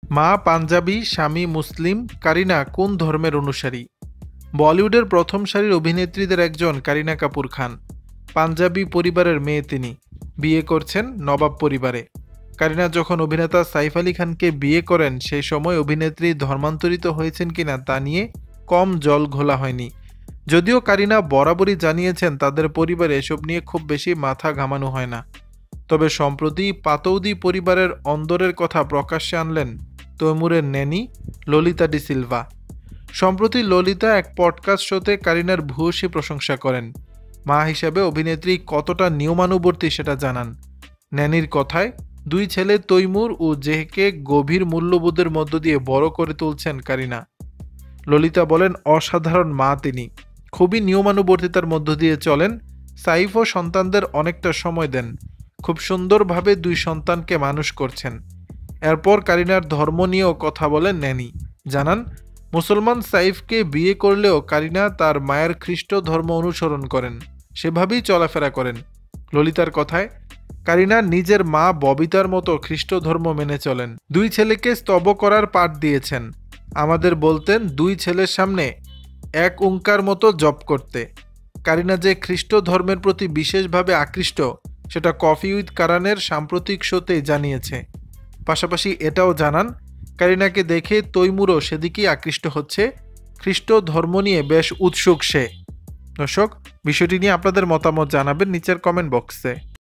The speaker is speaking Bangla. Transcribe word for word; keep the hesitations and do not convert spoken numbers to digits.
মা পাঞ্জাবি, স্বামী মুসলিম, কারিনা কোন ধর্মের অনুসারী? বলিউডের প্রথম সারির অভিনেত্রীদের একজন কারিনা কাপুর খান। পাঞ্জাবি পরিবারের মেয়ে তিনি। বিয়ে করছেন নবাব পরিবারে। কারিনা যখন অভিনেতা সাইফ আলী খানকে বিয়ে করেন সেই সময় অভিনেত্রী ধর্মান্তরিত হয়েছেন কিনা তা নিয়ে কম জল ঘোলা হয়নি। যদিও কারিনা বরাবরই জানিয়েছেন তাদের পরিবারে এসব নিয়ে খুব বেশি মাথা ঘামানো হয় না। তবে সম্প্রতি পাতৌদি পরিবারের অন্দরের কথা প্রকাশ্যে আনলেন তৈমুরের ন্যানি ললিতা ডি সিলভা। সম্প্রতি ললিতা এক পডকাস্ট শোতে কারিনার ভূয়সী প্রশংসা করেন। মা হিসেবে অভিনেত্রী কতটা নিয়মানুবর্তী সেটা জানান। ন্যানির কথায়, দুই ছেলে তৈমুর ও জেহকে গভীর মূল্যবোধের মধ্য দিয়ে বড় করে তুলছেন কারিনা। ললিতা বলেন, অসাধারণ মা তিনি, খুবই নিয়মানুবর্তিতার মধ্য দিয়ে চলেন। সাইফ ও সন্তানদের অনেকটা সময় দেন, খুব সুন্দরভাবে দুই সন্তানকে মানুষ করছেন। এরপর কারিনার ধর্ম নিয়েও কথা বলেন ন্যানি। জানান, মুসলমান সাইফকে বিয়ে করলেও কারিনা তার মায়ের খ্রিস্ট ধর্ম অনুসরণ করেন, সেভাবেই চলাফেরা করেন। ললিতার কথায়, কারিনা নিজের মা ববিতার মতো খ্রিস্ট ধর্ম মেনে চলেন। দুই ছেলেকে স্তব করার পাঠ দিয়েছেন। আমাদের বলতেন দুই ছেলের সামনে এক ওঙ্কার মতো জপ করতে। কারিনা যে খ্রিস্ট ধর্মের প্রতি বিশেষভাবে আকৃষ্ট সেটা কফি উইথ কারানের সাম্প্রতিক শোতে জানিয়েছে। পাশাপাশি এটাও জানান, কারিনাকে দেখে তৈমুরও সেদিকেই আকৃষ্ট হচ্ছে। খ্রিস্ট ধর্ম নিয়ে বেশ উৎসুক সে। দর্শক, বিষয়টি নিয়ে আপনাদের মতামত জানাবেন নিচের কমেন্ট বক্সে।